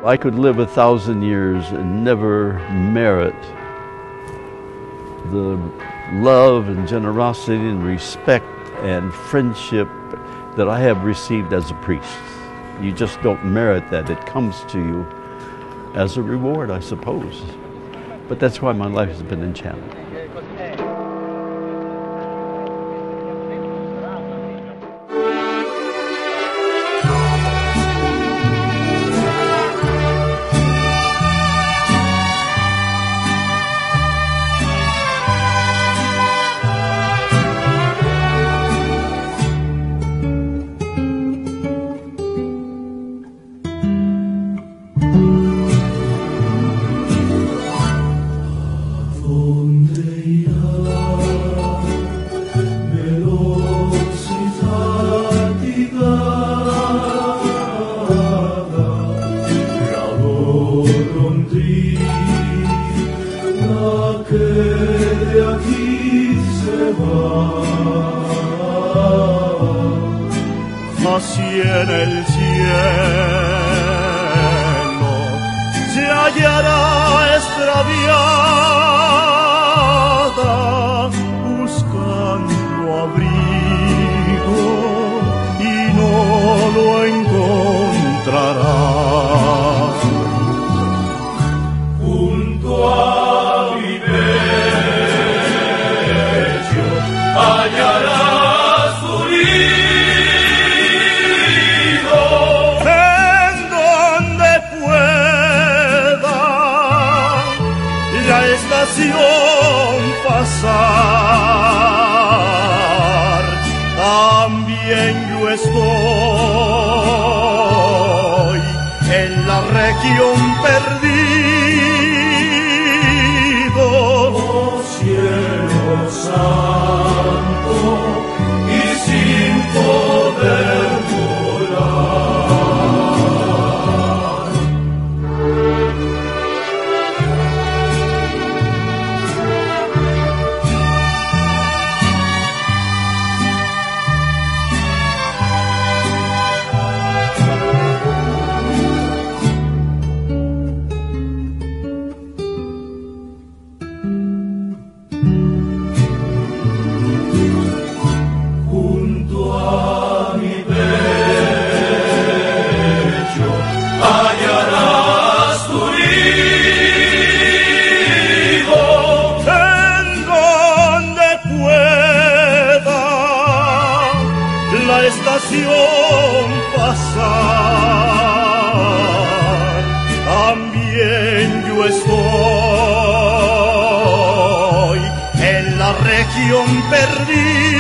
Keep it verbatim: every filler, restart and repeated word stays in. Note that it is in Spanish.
I could live a thousand years and never merit the love and generosity and respect and friendship that I have received as a priest. You just don't merit that. It comes to you as a reward, I suppose. But that's why my life has been enchanted. Así en el cielo se hallará extraviada, buscando abrigo y no lo encontrará. Junto a mi pecho hallará pasar. También yo estoy en la región perdido, oh cielo santo, y sin poder pasar. También yo estoy en la región perdida,